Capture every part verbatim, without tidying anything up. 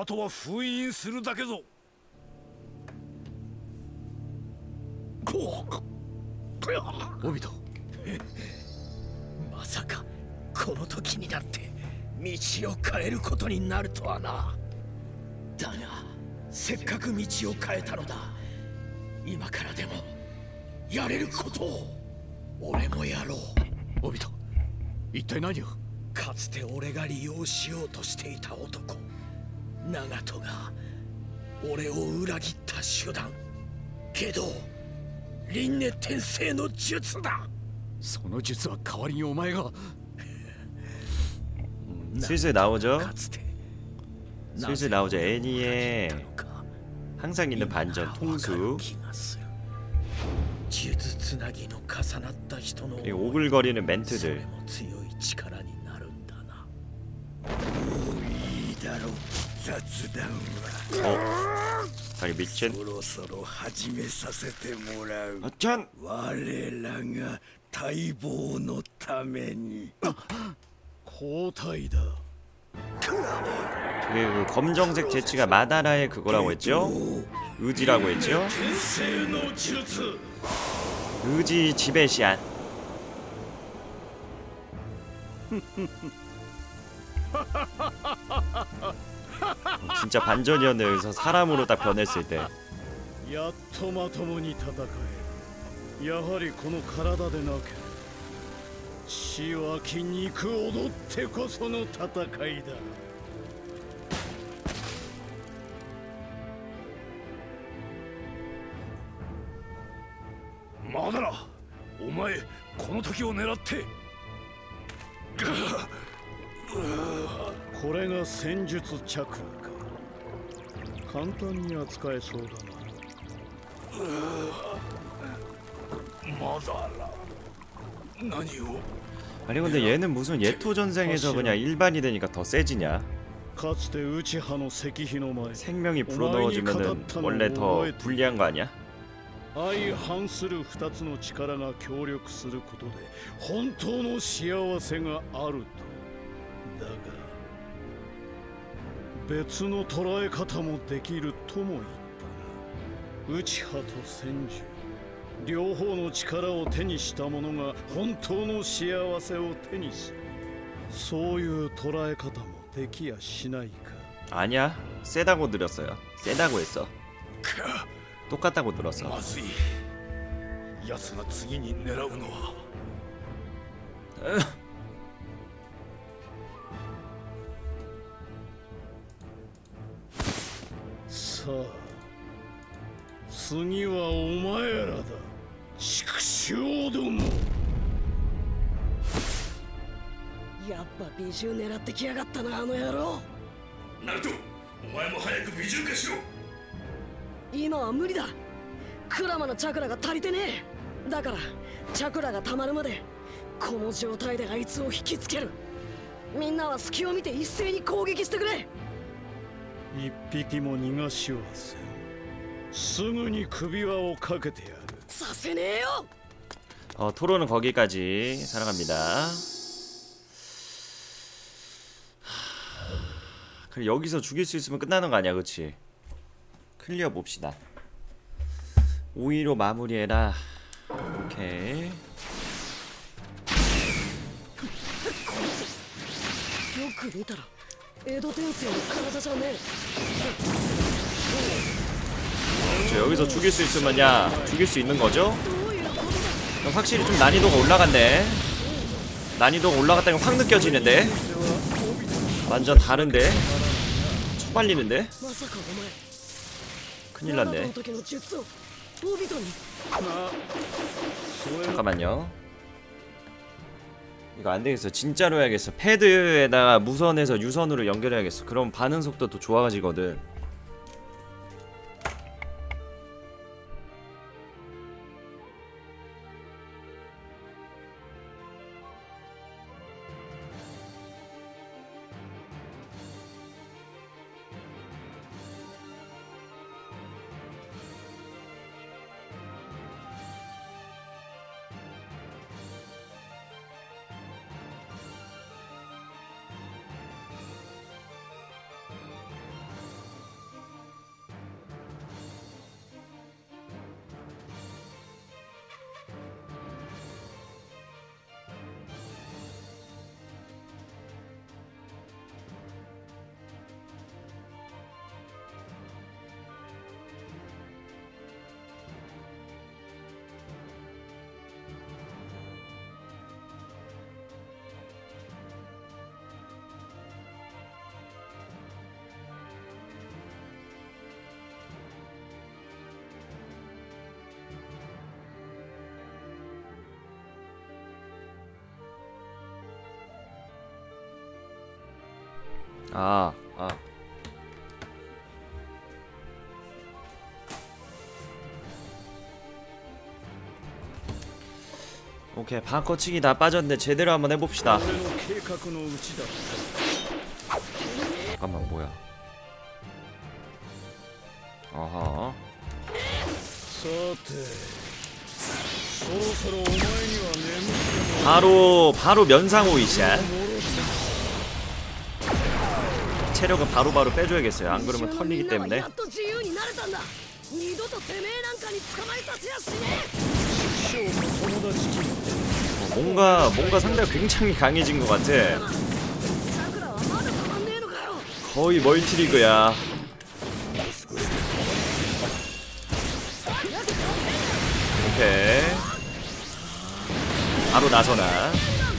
とは封印するだけぞ。 オビトまさかこの時になって道を変えることになるとはな。だがせっかく道を変えたのだ。今からでもやれることを俺もやろう。 オビト、一体何を？ かつて俺が利用しようとしていた男長門が俺を裏切った手段。けど輪廻転生の術だ。 その術は代わりにお前が。 슬슬 나오죠. かつて 슬슬 나오죠. 애니에 항상 있는 반전 통수. 그리고 오글거리는 멘트들. 어? 아니 미친. 아짠! 그게 그 검정색 재치가 마다라의 그거라고 했죠? 의지라고 했죠? 의지 지배시안. 진짜 반전이었네요. 여기서 사람으로 딱 변했을 때. やっとまともに戦え。やはりこの体でなければ血は筋肉踊ってこその戦いだ。 マダラ、お前この時を狙って。 これが戦術チャクラか。簡単に扱えそうだな。 マダラ、何を？ 아니 근데 얘는 무슨 예토 전생에서 그냥 일반이 되니까 더 세지냐? 생명이 불어넣어주면은 원래 더 불리한 거 아니야? 相反する二つの力が協力することで本当の幸せがあると。だが別の捉え方もできるとも言ったな。内派と戦術両方の力を手にした者が本当の幸せを手にする。そういう捉え方もできやしないか。 아니야, 세다고 들었어요. 세다고 했어. 똑같다고 들었어. まずい。奴が次に狙うのは。 さあ、次はお前らだ。畜生ども。 やっぱ美獣狙ってきやがったな、あの野郎。 ナルト、お前も早く美獣化しろ。 今は無理だ。クラマのチャクラが足りてねえ。だからチャクラが溜まるまでこの状態であいつを引きつける。みんなは隙を見て一斉に攻撃してくれ。 一匹も逃がしはせん。すぐに首輪をかけてやる。 させねえよ。 어, 토론은 거기까지. 사랑합니다. 그래, 여기서 죽일 수 있으면 끝나는 거 아니야, 그치? 클리어 봅시다. 오 위로 마무리해라. 오케이. 요く見たらエド転生の体じゃねえ。 그렇죠, 여기서 죽일 수 있으면 야 죽일 수 있는 거죠? 확실히 좀 난이도가 올라갔네. 난이도가 올라갔다는 게 확 느껴지는데. 완전 다른데. 처발리는데. 큰일 났네. 잠깐만요. 이거 안 되겠어. 진짜로 해야겠어. 패드에다가 무선에서 유선으로 연결해야겠어. 그럼 반응 속도도 좋아지거든. 아, 아. 오케이, 바꿔치기 다 빠졌는데 제대로 한번 해봅시다. 俺の計画のうちだった 잠깐만, 뭐야? 어허. さてそろそろお前には眠っても 바로 바로 면상 오이샷. 체력은 바로바로 빼줘야겠어요. 안 그러면 털리기 때문에. やっと自由になれたんだ。二度とてめえなんかに捕まえさせやしね師匠の友達気分 어, 뭔가 뭔가 상대가 굉장히 강해진 것 같아. え。さくらはまだたまんねえのかよ。 거의 멀티리그야. 오케이. 바로 나서나.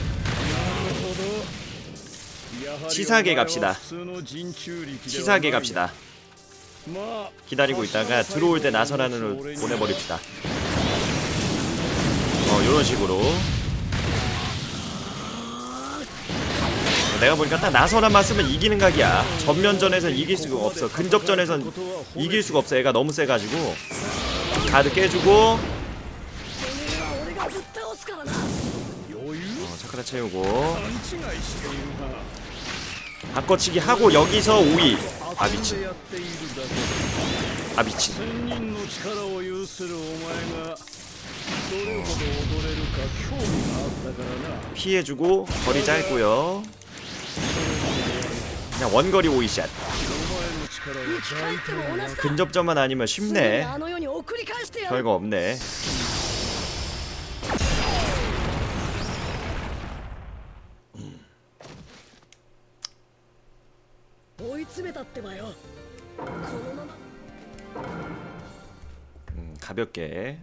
치사하게 갑시다. 치사하게 갑시다. 기다리고 있다가 들어올 때 나서나를 보내버립시다. 어, 요런 식으로. 내가 보니까 딱 나서나만 쓰면 이기는 각이야. 전면전에선 이길 수가 없어. 근접전에선 이길 수가 없어. 애가 너무 세가지고. 가드 깨주고. てめえは俺がぶっ倒すからな。 어, 차크라 채우고. 바꿔치기 하고 여기서 오이. 아 미친. 아 미친. 千人の力を有するお前がどれほど踊れるか興味があったからな 피해주고 거리 짧고요. 그냥 원거리 오이샷. お前の力を生き返っても同じだ。 근접전만 아니면 すぐに 쉽네. あの世に送り返してやる。 별거 없네. 음. 追い詰めたってばよ。このまま 음, 가볍게.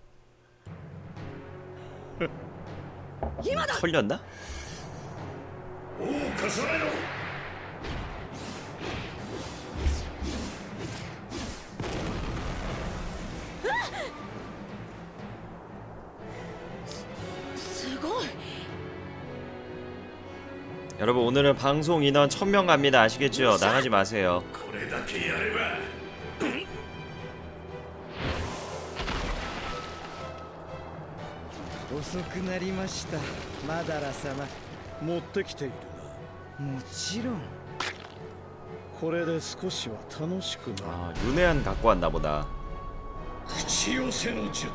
今だ。 털렸나? おう重ねろ。 すごい。 여러분 오늘은 방송 인원 천 명 갑니다. 아시겠죠? 나가지 마세요. これだけやれば。 遅くなりましたマダラ様。 持ってきているもちろん。 なこれで少しは楽しくなる 아, 윤회한 갖고 왔나 보다. 口寄せの術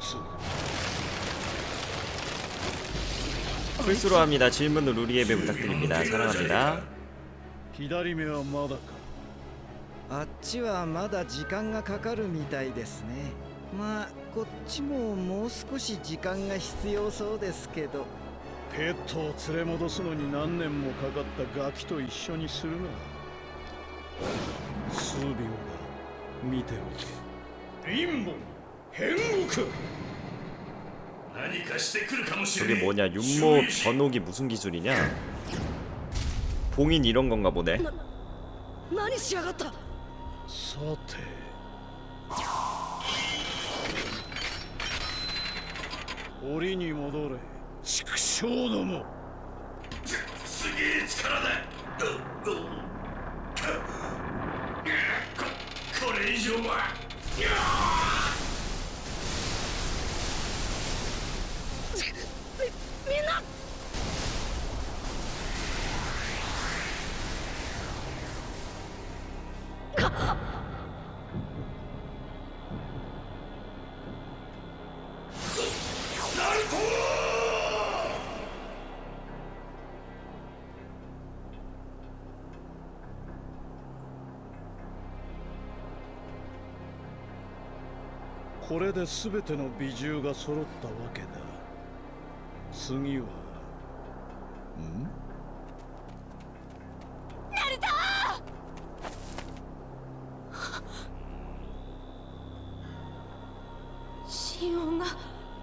풀스로 합니다. 질문은 루리 예배 부탁드립니다. 사랑합니다. 左目はまだかあっちはまだ時間がかかるみたいですね。まあこっちももう少し時間が必要そうですけど。 ペットを連れ戻すのに何年もかかったガキと一緒にするな数秒だ見ておけ陰謀変国何かしてくるかもしれない。 저게 뭐냐? 윤모 전옥이 무슨 기술이냐? 봉인 이런 건가 보네. 何しやがった。 さて檻に戻れ畜生どもすげえ力だ。ここれ以上は。 みんな。 これで全ての美獣が揃ったわけだ次はん心音が。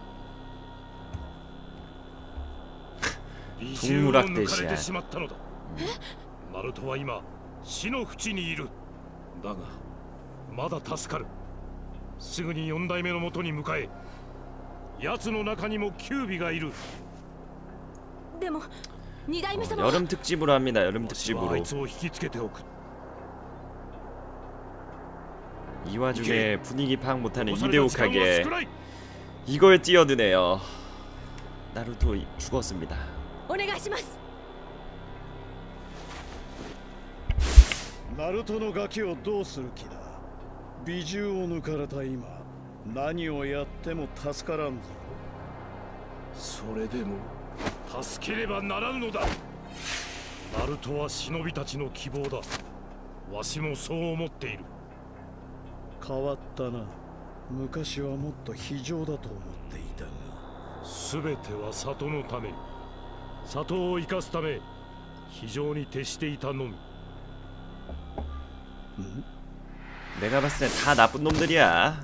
美獣を抜かれてしまったのだ。ナルトは今死の淵にいる。だがまだ助かる。すぐに四代目のもとに向かえ。奴の中にもキュービがいる。 でも二代目 어, 様 여름 특집으로 합니다. 여름 わしはあ 특집으로. いつを引きつけておく。 이 와중에 분위기 파악 못하는 残された時間は 이대욱하게 少ない。 이걸 뛰어드네요. 나루토 죽었습니다. お願いします。 ナルトのガキをどうする気だ。美獣を抜かれた今、何をやっても助からんぞ。 それでも助ければならぬのだ。ナルトは忍びたちの希望だ。わしもそう思っている。 変わったな。昔はもっと非情だと思っていたが。 すべては里のために、里を生かすため非常に徹していたのみ。 내가 봤을 땐 다 나쁜 놈들이야.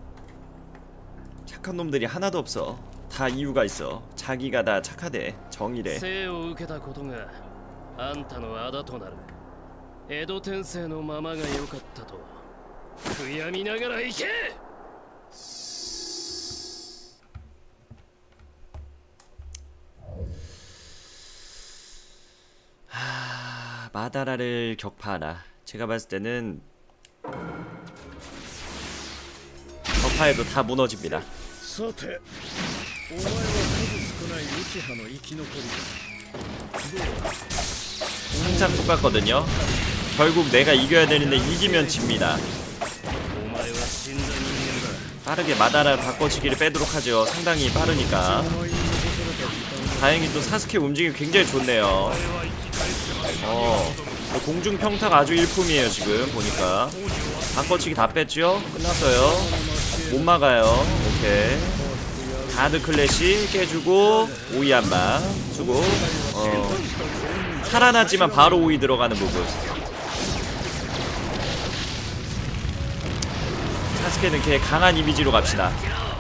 착한 놈들이 하나도 없어. 다 이유가 있어. 자기가 다 착하대. 정의래. 生を受けたことがあんたの仇となる。江戸天聖のままが良かったと悔やみながら行け。 하... 마다라를 격파하라. 제가 봤을 때는 격파해도 다 무너집니다. さて、お前は数少ない内派の生き残りだ。 항상 똑같거든요. 결국 내가 이겨야 되는데 이기면 집니다. お前は死んだ人間だ。 빠르게 마다라 바꿔치기를 빼도록 하죠. 상당히 빠르니까. 다행히 또 사스케 움직임이 굉장히 좋네요. 어, 공중 평타가 아주 일품이에요. 지금 보니까 바꿔치기 다 뺐죠? 끝났어요. 못 막아요. 오케이. 가드 클래시 깨주고 오이 한방 주고 어, 살아났지만 바로 오이 들어가는 부분. 사스케는 걔 강한 이미지로 갑시다.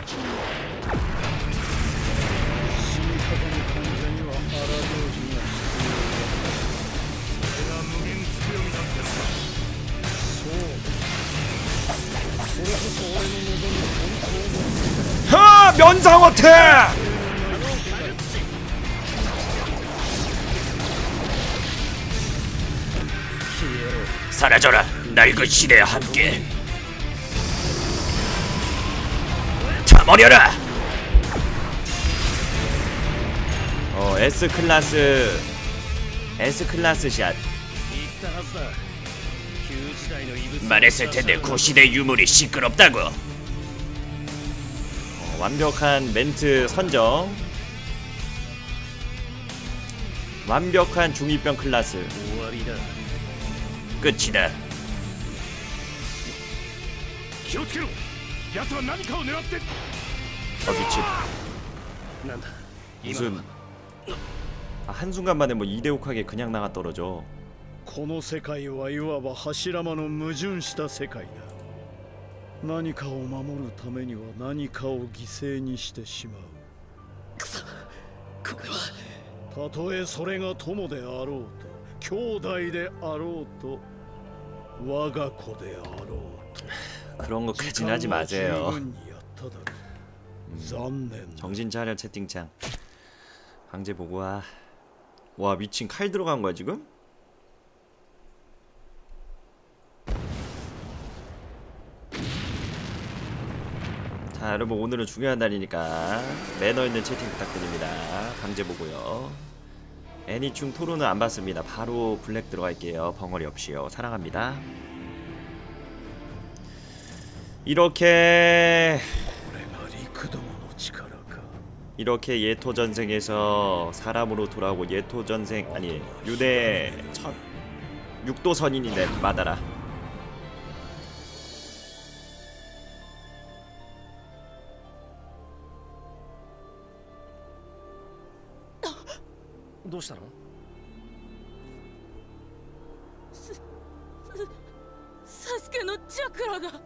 하! 면상어태! 사라져라 낡은 시대와 함께 타버려라. 어 S 클래스 S 클래스 샷. 言ったはずだ。旧時代の遺物を 말했을 텐데 고시대 유물이 시끄럽다고. 어, 완벽한 멘트 선정. 완벽한 중이병 클래스. 終わりだ。 끝이다. 気をつけろ。奴は何かを狙って。 어 미친. なんだ。 무슨 아, 한순간만에 뭐 이대욱하게 그냥 나가 떨어져. この世界はいわば柱間の矛盾した世界だ。何かを守るためには何かを犠牲にしてしまう。 くそ、これはたとえそれが友であろうと、兄弟であろうと、我が子であろうと。 그런 거까진 하지 마세요. 十分にやっただろう。残念。 정신 차려 채팅창. 강제 보고 와. 와 미친 칼 들어간 거야 지금? 자 여러분 오늘은 중요한 날이니까 매너 있는 채팅 부탁드립니다. 강제 보고요. 애니충 토론은 안 받습니다. 바로 블랙 들어갈게요. 벙어리 없이요. 사랑합니다. 이렇게 이렇게 예토전생에서 사람으로 돌아오고 예토전생 아니 유대 첫 육도선인이네 마다라. 뭐したの? サスケのチャクラが。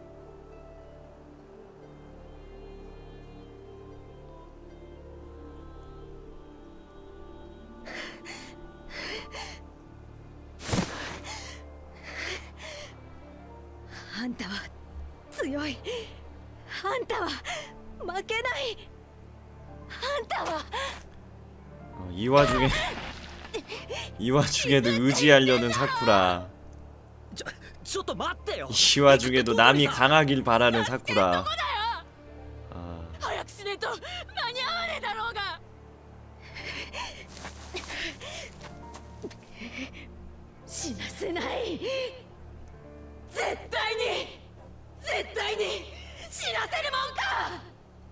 あんたは強い。あんたは負けない。あんたは。 어, 이 와중에 이 와중에도 의지하려는 사쿠라. ちょちょっと待ってよ 이 와중에도 남이 강하길 바라는 사쿠라. 아, 早くしねえと間に合わねえだろうが。死なせない。絶対に絶対に死なせるもんか。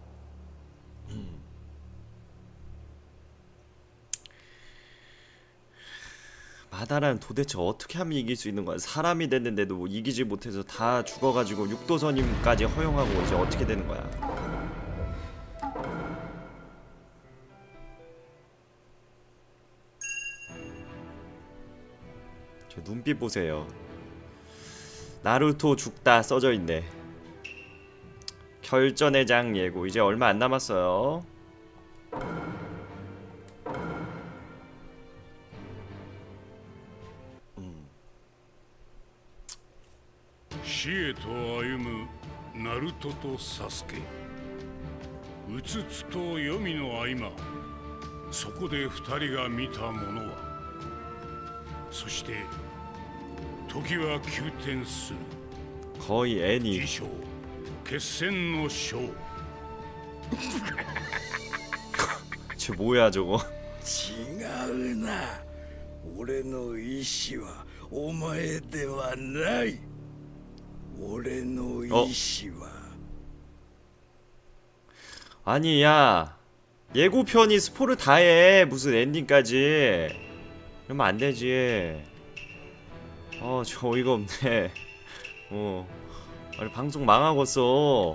마다라는 도대체 어떻게 하면 이길 수 있는 거야? 사람이 됐는데도 뭐 이기지 못해서 다 죽어가지고 육도선임까지 허용하고 이제 어떻게 되는 거야? 저 눈빛 보세요. 나루토 죽다 써져 있네. 결전의 장 예고 이제 얼마 안 남았어요. 음. 死へと歩むナルトとサスケ。うつつと黄泉の合間、そこで二人が見たものは、そして時は急転する。 거의 애니. 自称決戦の章。 저 뭐야 저거? 違うな。俺の意志はお前ではない。俺の意志は。 아니 야 예고편이 스포를 다해 무슨 엔딩까지. 그러면 안 되지. 어, 저 어이가 없네. 어, 아니 방송 망하겠어.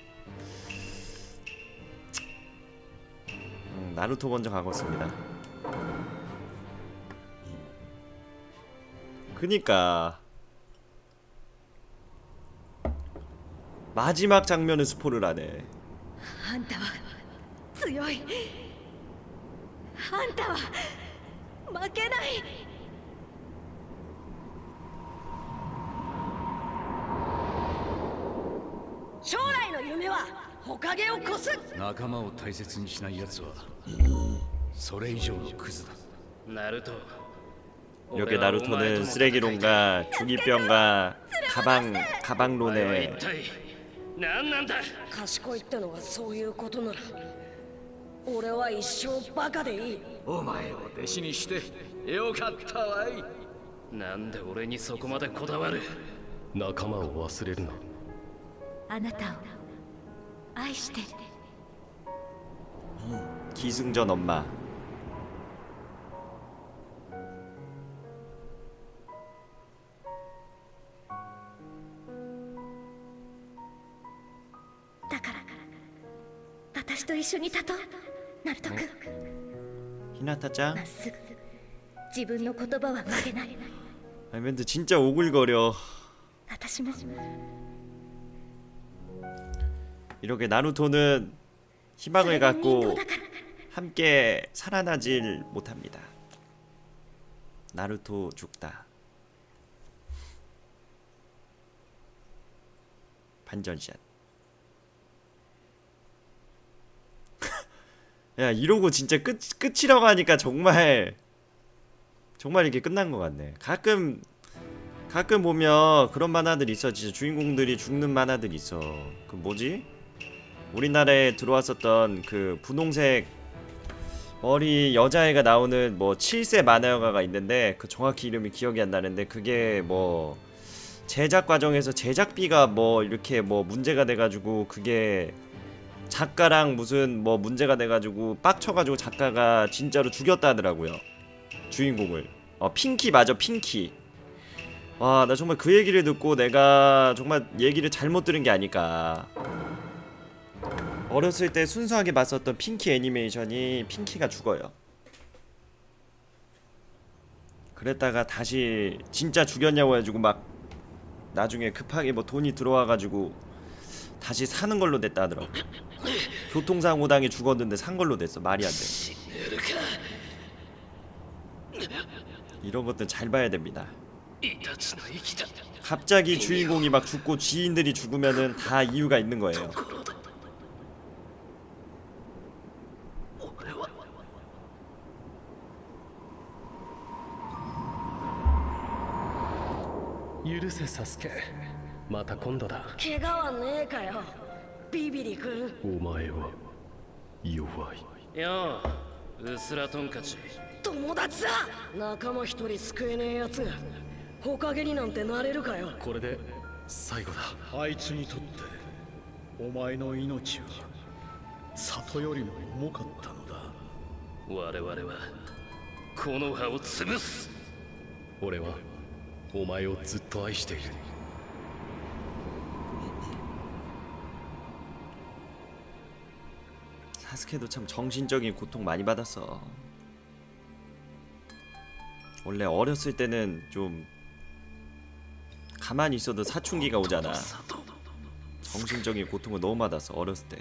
음, 나루토 먼저 가겠습니다. 그니까 마지막 장면을 스포를 하네. あんたは強い。あんたは負けない。将来の夢は火影を越す。 仲間を大切にしない奴はそれ以上のクズだ。 나루토. 이렇게 나루토는 쓰레기론과 중이병과 가방 가방론에 何なんだ。 賢いってのがそういうことなら俺は一生バカでいい。 お前を弟子にしてよかったわい。 なんで俺にそこまでこだわる。 仲間を忘れるな。 あなたを愛してる。 기승전 엄마. だから私と一緒に立とう、ナルト君。 히나타짱. まっすぐ自分の言葉は曲げない。 아니 근데 진짜 오글거려. 私も 이렇게 나루토는 희망을 갖고 함께 살아나질 못합니다. 나루토 죽다. 반전샷. 야 이러고 진짜 끝, 끝이라고 하니까 정말 정말 이렇게 끝난 것 같네. 가끔 가끔 보면 그런 만화들 있어. 진짜 주인공들이 죽는 만화들 있어. 그 뭐지? 우리나라에 들어왔었던 그 분홍색 머리 여자애가 나오는 뭐 칠세 만화영화가 있는데 그 정확히 이름이 기억이 안 나는데 그게 뭐 제작 과정에서 제작비가 뭐 이렇게 뭐 문제가 돼가지고 그게 작가랑 무슨 뭐 문제가 돼가지고 빡쳐가지고 작가가 진짜로 죽였다 하더라고요. 주인공을. 어 핑키 맞아 핑키. 와 나 정말 그 얘기를 듣고 내가 정말 얘기를 잘못 들은 게 아닐까. 어렸을 때 순수하게 봤었던 핑키 애니메이션이 핑키가 죽어요. 그랬다가 다시 진짜 죽였냐고 해가지고 막 나중에 급하게 뭐 돈이 들어와가지고 다시 사는 걸로 됐다 하더라고. 교통사고 당해 죽었는데 산 걸로 됐어. 말이 안 돼. 이런 것들 잘 봐야 됩니다. 갑자기 주인공이 막 죽고 지인들이 죽으면은 다 이유가 있는 거예요. 許せサスケ。また今度だ。 怪我はねえかよビビリ君。 お前は弱い。よううすらトンカチ。 友達だ。仲間一人救えねえやつが火影になんてなれるかよ。 これで最後だ。 あいつにとってお前の命は里よりも重かったのだ。 我々はこの葉を潰す。俺はお前をずっと愛している。 사스케도 참 정신적인 고통 많이 받았어. 원래 어렸을 때는 좀 가만히 있어도 사춘기가 오잖아. 정신적인 고통을 너무 받았어 어렸을 때.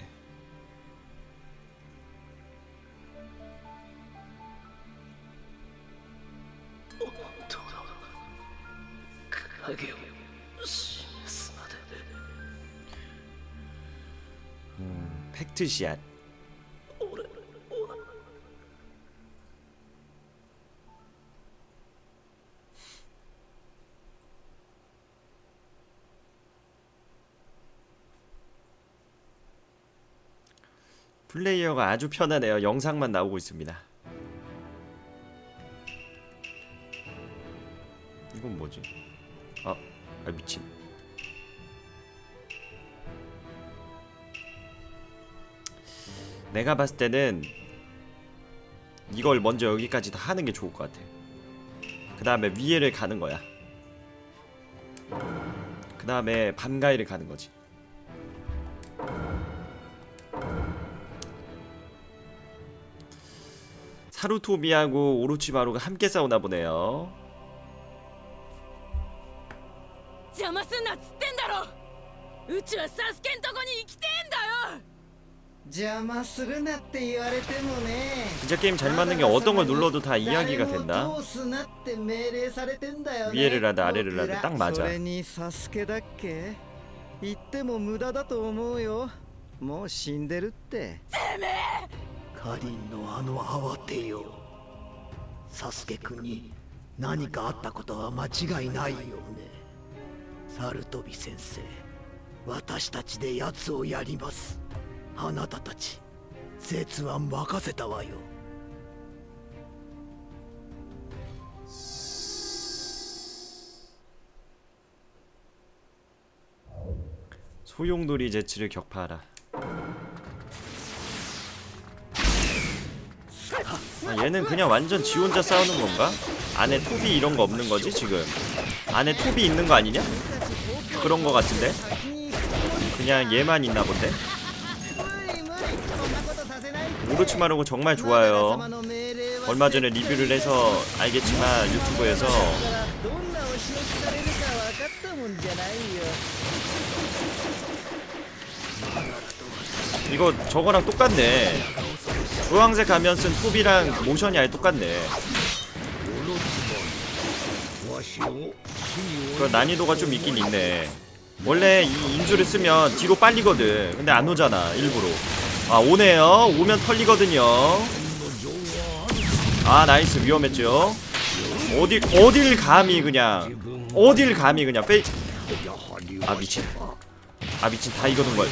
음, 팩트샷. 플레이어가 아주 편하네요. 영상만 나오고 있습니다. 이건 뭐지? 아, 아 미친. 내가 봤을 때는 이걸 먼저 여기까지 다 하는 게 좋을 것 같아. 그 다음에 위에를 가는 거야. 그 다음에 밤가이를 가는 거지. 사루토비하고 오로치마루가 함께 싸우나 보네요. 邪魔すんなっつってんだろ。うちはサスケんとこに行きてえんだよ。 邪魔するなって言われてもね。 진짜 게임 잘 만든 게 어떤 걸 눌러도 다 이야기가 된다. 위에를 하든 아래를 하든 딱 맞아. それにサスケだっけ？言っても無駄だと思うよ。もう死んでるって。 てめえ！カリンのあの慌てよ。サスケ君に何かあったことは間違いないよね。サルトビ先生、私たちで奴をやります。あなたたち、絶は任せたわよ。 소용돌이 제치를 격파하라. 아, 얘는 그냥 완전 지 혼자 싸우는 건가? 안에 톱이 이런 거 없는 거지 지금? 안에 톱이 있는 거 아니냐? 그런 거 같은데? 그냥 얘만 있나 본데? 오로치마루고 정말 좋아요. 얼마 전에 리뷰를 해서 알겠지만 유튜브에서 이거 저거랑 똑같네. 주황색 가면 쓴 톱이랑 모션이 아예 똑같네. 그 난이도가 좀 있긴 있네. 원래 이 인수를 쓰면 뒤로 빨리거든. 근데 안 오잖아 일부러. 아 오네요. 오면 털리거든요. 아 나이스. 위험했죠. 어딜 어딜 감히 그냥 어딜 감히 그냥 페이. 아 미친. 아 미친. 다 이거는 걸.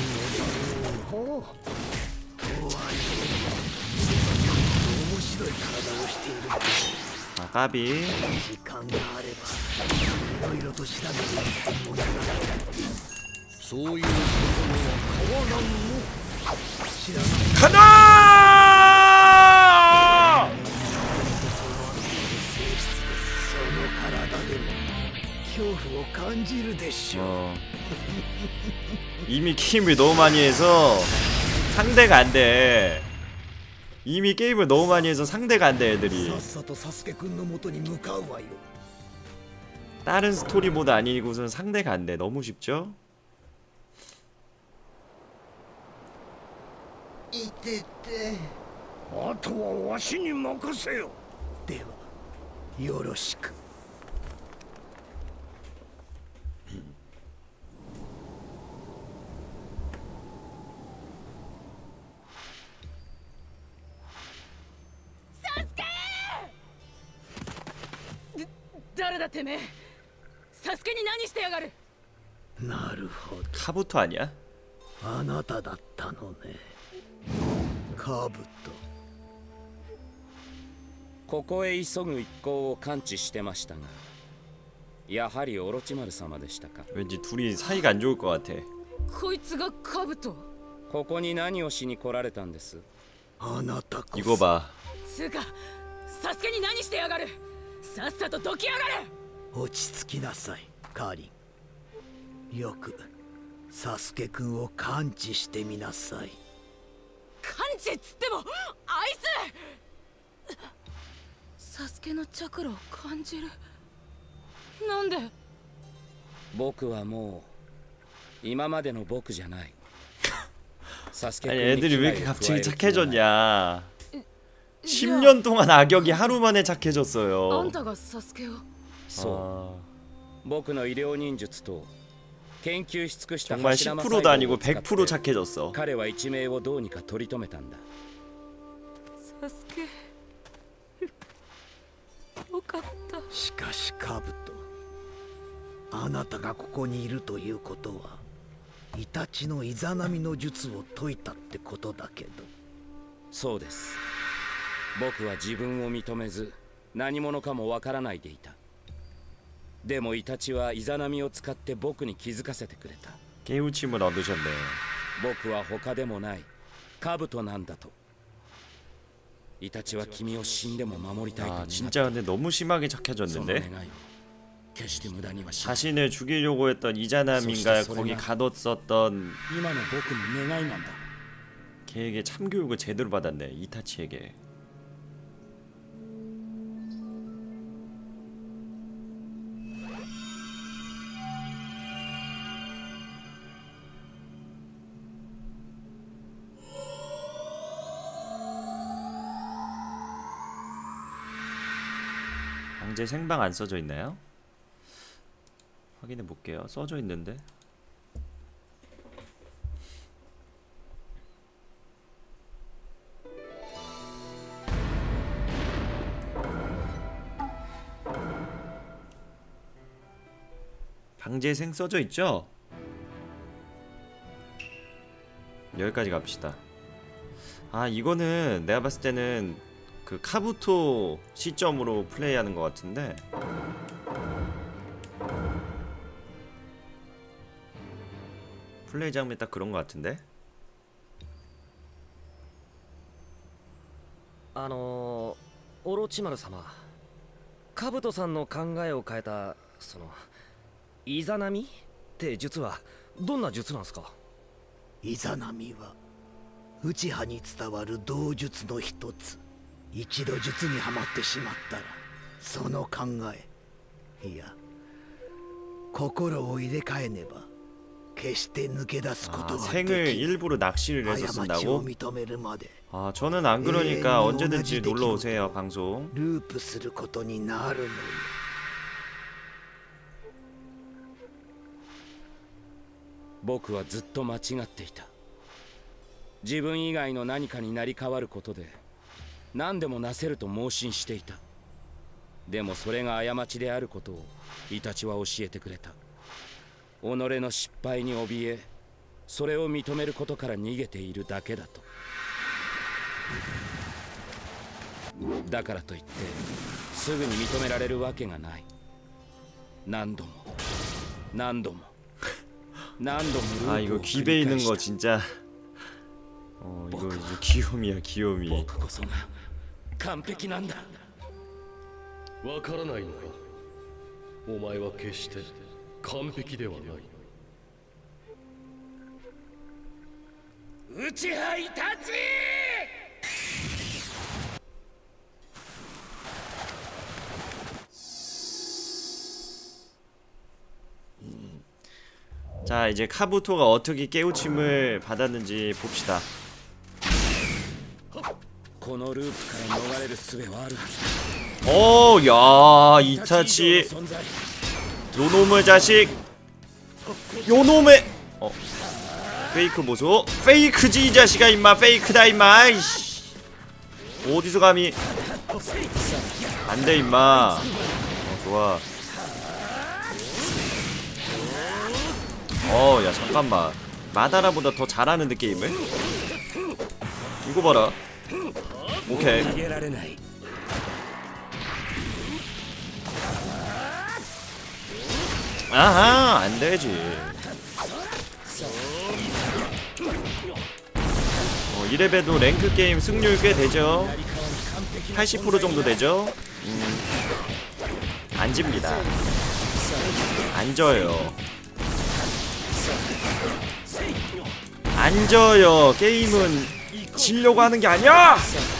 아 까비. 가자! 어. 이미 게임을 너무 많이 해서 상대가 안 돼. 이미 게임을 너무 많이 해서 상대가 안 돼 애들이. 다른 스토리 모드 아니고선 상대가 안 돼. 너무 쉽죠? いてて。あとはわしに任せよ。ではよろしく。 誰だてめえ。 サスケに何してやがる。 なるほど。 카부토 아니야? あなただったのね。カブト。 ここへ急ぐ一行を感知してましたが、やはりオロチマル様でしたか。 왠지 둘이 사이가 안 좋을 것 같아. こいつがカブト。 ここに何をしに来られたんです？ あなたこそ。 이거 봐. つうかサスケに何してやがる。さっさとどきやがれ。 落ち着きなさい、カーリン。よくサスケ君を感知してみなさい。 感知っつってもあいつサスケのチャクラを感じる。なんで？ 僕はもう今までの僕じゃない。 아니 애들이 왜 이렇게 갑자기 착해졌냐. 십 년 동안 악역이 하루 만에 착해졌어요. あんたがサスケを。 そう。僕の医療忍術と研究し尽くした 정말 십 퍼센트도 아니고 백 퍼센트 착해졌어. 彼は一命をどうにか取り留めたんだ。 サスケ。よかった。 しかしカブト、あなたがここにいるということはイタチのイザナミの術を解いたってことだけど。 そうです。僕は自分を認めず何者かもわからないでいた。でもイタチはイザナミを使って僕に気づかせてくれた。 깨우침을 얻으셨네. 僕は他でもないカブトなんだと。イタチは君を死んでも守りたいと願った。 아 진짜 근데 너무 심하게 착해졌는데. 決して無駄にはしない。 자신을 죽이려고 했던 이자남인가 거기 가뒀었던 今の僕の願いなんだ。 걔에게 참교육을 제대로 받았네. 이타치에게. 강제 생방 안 써져 있나요? 확인해 볼게요. 써져 있는데. 강제생 써져 있죠? 여기까지 갑시다. 아 이거는 내가 봤을 때는 그 카부토 시점으로 플레이하는 것 같은데. 플레이 장면이 딱 그런 것 같은데. あのー、オロチマル様、カブトさんの考えを変えたそのイザナミって術はどんな術なんすか？ イザナミは内派に伝わる道術の一つ。一度術にはまってしまったらその考え、いや心を入れ替えねば決して抜け出すことはできない。 생을 일부러 낚시를 해서 쓴다고? 아 저는 안 그러니까 언제든지 놀러 오세요 방송. ループすることになるのよ。 僕はずっと間違っていた。自分以外の何かになり変わることで何でもなせると盲信していた。でもそれが過ちであることをイタチは教えてくれた。己の失敗に怯え、それを認めることから逃げているだけだと。だからといってすぐに認められるわけがない。何度も何度も何度も。 아 이거 귀배 있는 거 진짜. 어 이거 이제 귀요미야 귀요미. 僕こそが完璧なんだ。 わからないのか。お前は決して完璧ではない。 内派イタチ！ 자 이제 카부토가 어떻게 깨우침을 받았는지 봅시다. このループから逃れる術はあるはずだ。 오, 야, 이타치. 요놈의 자식. 요놈의. 어. 페이크 보소. 페이크지 이 자식아 임마. 페이크다 임마. 이씨. 어디서 감히. 안돼 임마. 어, 좋아. 어, 야 잠깐만. 마다라보다 더 잘하는데 게임을? 이거 봐라. 오케이. 아하, 안 되지. 어, 이 레벨도 랭크 게임 승률 꽤 되죠. 팔십 퍼센트 정도 되죠. 음, 안 집니다. 안 져요. 안 져요. 게임은 지려고 하는 게 아니야.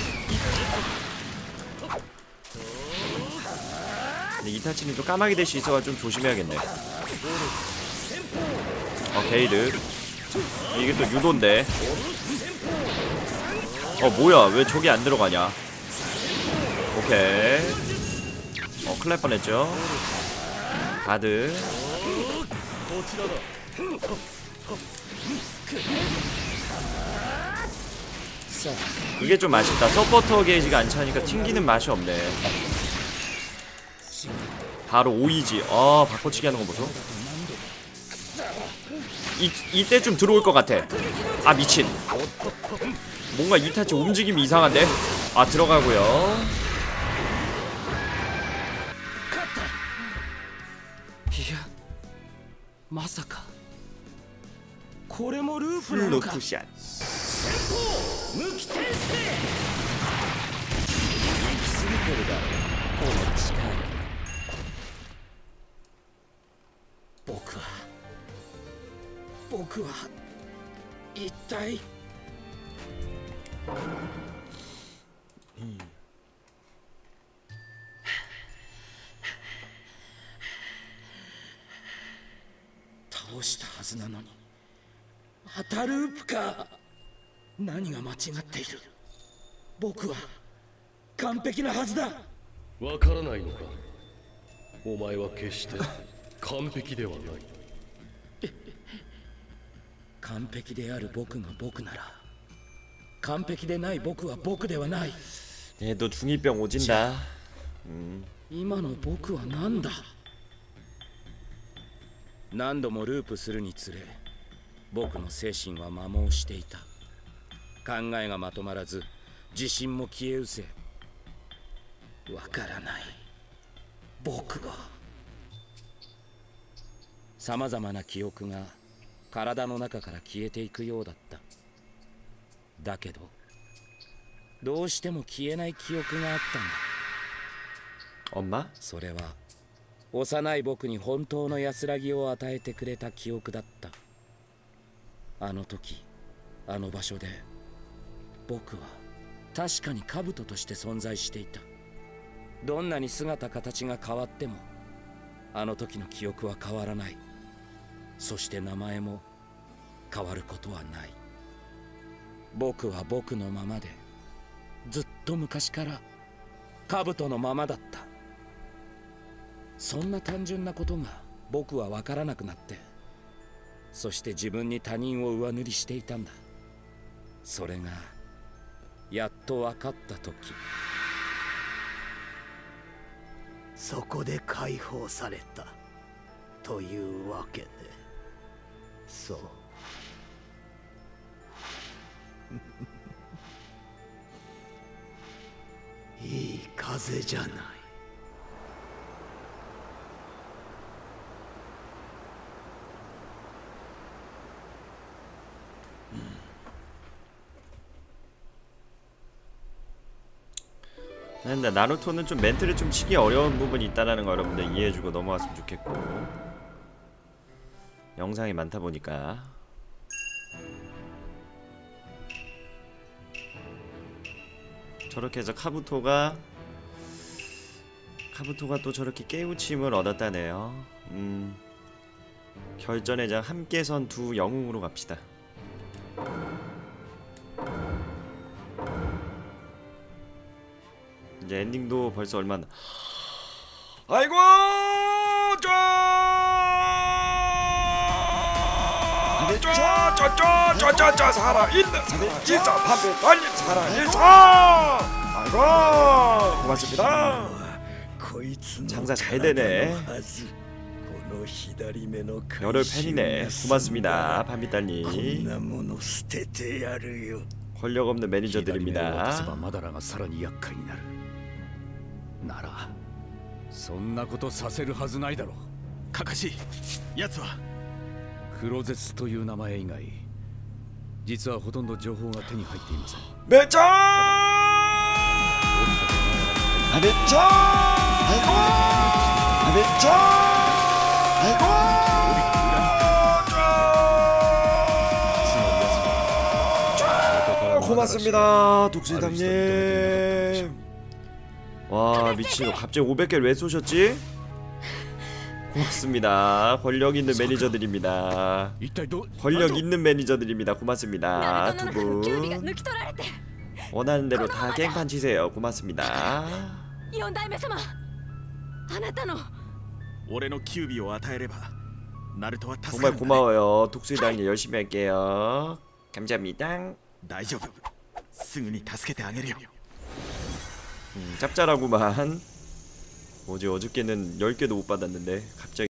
근데 이타치는 좀 까마귀 될 수 있어서 좀 조심해야겠네. 어, 게이드. 이게 또 유도인데. 어, 뭐야? 왜 저기 안 들어가냐? 오케이. 어, 큰일 날 뻔했죠. 가드. 그게 좀 아쉽다. 서포터 게이지가 안 차니까 튕기는 맛이 없네. 바로 오이지. 아, 바꿔치기 하는 거 보소. 이, 이때 좀 들어올 것 같아. 아, 미친. 뭔가 이타치 움직임이 이상한데? 아, 들어가고요. 이야, 마사카. これもループ 풀 なのか。 루프샷. 無機転生。行き過ぎてるだろ。この力。僕は僕は一体。倒したはずなのにまたループか。何が間違っている。僕は完璧なはずだ。 わからないのか。お前は決して完璧ではない。 完璧である僕が僕なら完璧でない僕は僕ではない。 얘도 중이병 오진다. 음. 今の僕は何だ。何度もループするにつれ僕の精神は摩耗していた。考えがまとまらず自信も消え失せ、わからない僕は。さまざまな記憶が体の中から消えていくようだった。だけどどうしても消えない記憶があったんだ。 엄마? それは幼い僕に本当の安らぎを与えてくれた記憶だった。あの時あの場所で僕は確かに兜として存在していた。どんなに姿形が変わってもあの時の記憶は変わらない。そして名前も変わることはない。僕は僕のままでずっと昔から兜のままだった。そんな単純なことが僕は分からなくなって、そして自分に他人を上塗りしていたんだ。それがやっと分かった時、 そこで解放されたというわけで。そういい風じゃない。 근데 나루토는 좀 멘트를 좀 치기 어려운 부분이 있다는 거 여러분들 이해해주고 넘어갔으면 좋겠고, 영상이 많다 보니까. 저렇게 해서 카부토가 카부토가 또 저렇게 깨우침을 얻었다네요. 음, 결전의 장 함께 선 두 영웅으로 갑시다. 이제 엔딩도 벌써 얼마 안... 아이고! 쪼쪼쪼쪼쪼쪼 살아있는 살아있어 밤에 달린 살아있어. 아이고 고맙습니다. 장사 잘 되네. 열혈 팬이네. 고맙습니다 밤비달님. 권력 없는 매니저들입니다. マダラがさらに厄介になる。ならそんなことさせるはずないだろう。カカシ、奴は黒絶という名前以外実はほとんど情報が手に入っていません。 めっちゃーめっちゃーはいこーめっちゃーはいこー 고맙습니다 독수리당님. 와 미친놈 갑자기 오백 개를 왜 쏘셨지? 고맙습니다. 권력 있는 매니저들입니다. 권력 있는 매니저들입니다. 고맙습니다. 두 분 원하는 대로 다 깽판 치세요. 고맙습니다. 정말 고마워요. 독수리당님 열심히 할게요. 감사합니다. 음, 짭짤하구만. 어제 어저께는 열 개도 못 받았는데 갑자기